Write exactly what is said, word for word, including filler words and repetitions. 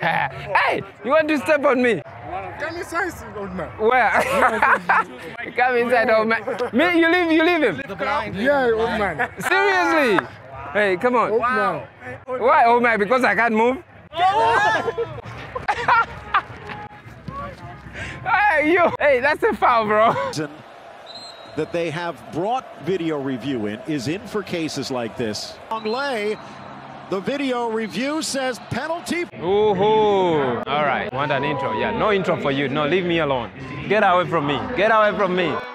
Hey, you want to step on me? Come inside, old man. Where? Come inside, old man. Me, you leave, you leave him. Yeah, old man. Seriously? Hey, come on. Old man. Why, old man? Because I can't move? Hey, you. Hey, that's a foul, bro. That they have brought video review in is in for cases like this. Long lay. The video review says penalty. Ooh, all right. Want an intro? Yeah, no intro for you. No, leave me alone. Get away from me. Get away from me.